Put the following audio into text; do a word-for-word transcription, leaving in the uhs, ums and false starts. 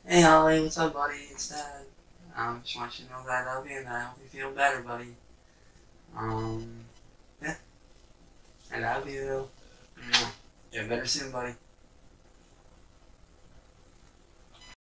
Hey Holly, what's up, buddy? It's Dad. Um, just want you to know that I love you and I hope you feel better, buddy. Um, yeah, I love you. Get better soon, buddy.